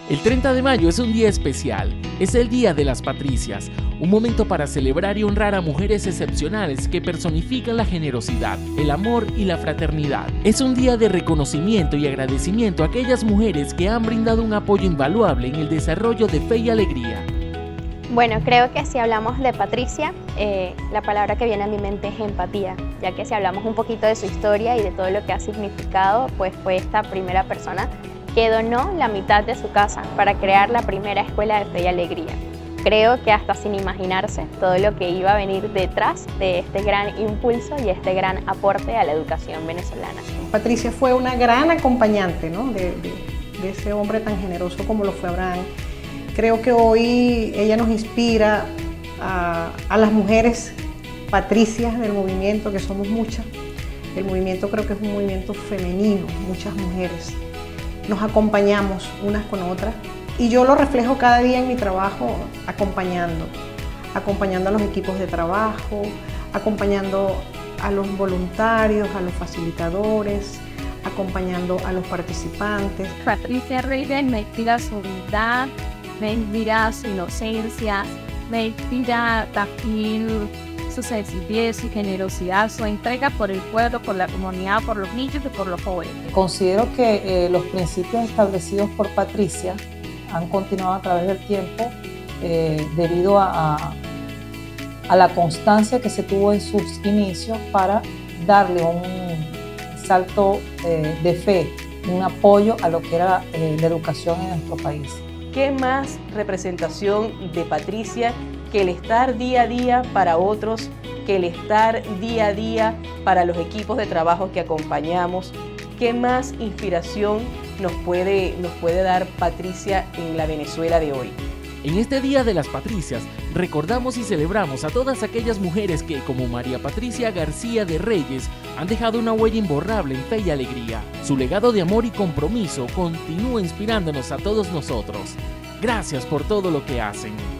El 30 de mayo es un día especial, es el Día de las Patricias, un momento para celebrar y honrar a mujeres excepcionales que personifican la generosidad, el amor y la fraternidad. Es un día de reconocimiento y agradecimiento a aquellas mujeres que han brindado un apoyo invaluable en el desarrollo de Fe y Alegría. Bueno, creo que si hablamos de Patricia, la palabra que viene a mi mente es empatía, ya que si hablamos un poquito de su historia y de todo lo que ha significado, pues fue esta primera persona que donó la mitad de su casa para crear la primera escuela de Fe y Alegría. Creo que hasta sin imaginarse todo lo que iba a venir detrás de este gran impulso y este gran aporte a la educación venezolana. Patricia fue una gran acompañante, ¿no? de ese hombre tan generoso como lo fue Abraham. Creo que hoy ella nos inspira a las mujeres patricias del movimiento, que somos muchas. El movimiento creo que es un movimiento femenino, muchas mujeres. Nos acompañamos unas con otras y yo lo reflejo cada día en mi trabajo acompañando a los equipos de trabajo, acompañando a los voluntarios, a los facilitadores, acompañando a los participantes. Patricia Reyes me inspira su humildad, me inspira su inocencia, me inspira también su sencillez, su generosidad, su entrega por el pueblo, por la comunidad, por los niños y por los jóvenes. Considero que los principios establecidos por Patricia han continuado a través del tiempo debido a la constancia que se tuvo en sus inicios para darle un salto de fe, un apoyo a lo que era la educación en nuestro país. ¿Qué más representación de Patricia que el estar día a día para otros, que el estar día a día para los equipos de trabajo que acompañamos? ¿Qué más inspiración nos puede dar Patricia en la Venezuela de hoy? En este Día de las Patricias, recordamos y celebramos a todas aquellas mujeres que, como María Patricia García de Reyes, han dejado una huella imborrable en Fe y Alegría. Su legado de amor y compromiso continúa inspirándonos a todos nosotros. Gracias por todo lo que hacen.